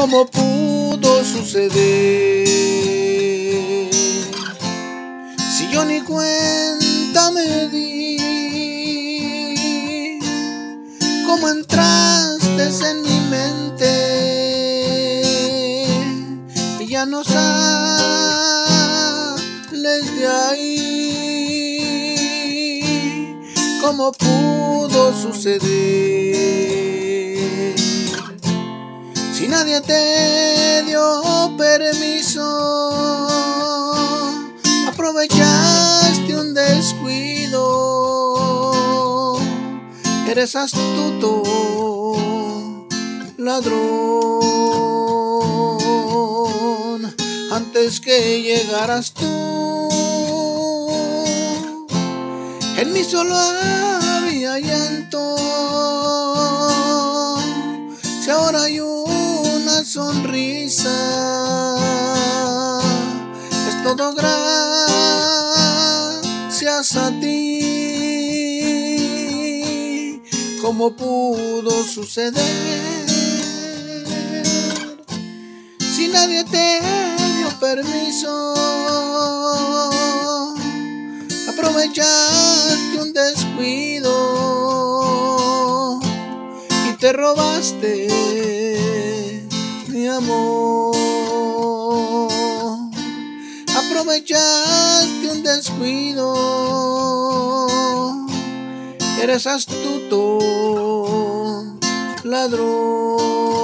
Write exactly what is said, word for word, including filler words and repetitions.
¿Cómo pudo suceder? Si yo ni cuenta me di, ¿cómo entraste en mi mente y ya no sales de ahí? ¿Cómo pudo suceder? Si nadie te dio permiso, aprovechaste un descuido. Eres astuto, ladrón. Antes que llegaras tú, en mí solo había llanto. Si ahora hay una sonrisa, es todo gracias a ti. ¿Cómo pudo suceder? Si nadie te dio permiso, aprovechaste un descuido y te robaste mi amor. Aprovechaste un descuido, eres astuto, ladrón.